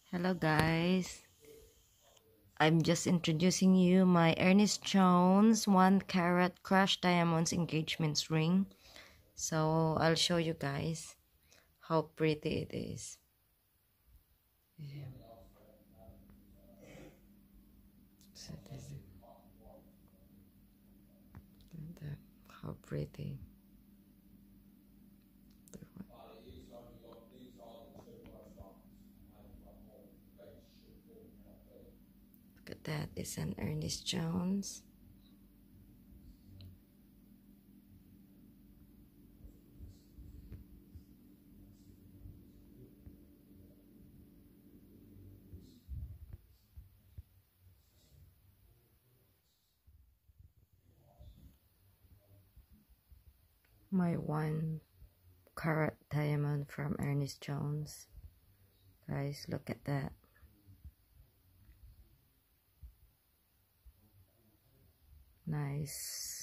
Hello guys, I'm just introducing you my Ernest Jones 1 carat crushed diamonds engagement ring. So I'll show you guys how pretty it is. Yeah. So this is how pretty. Look at that, it's an Ernest Jones. My 1 carat diamond from Ernest Jones. Guys, look at that. Nice.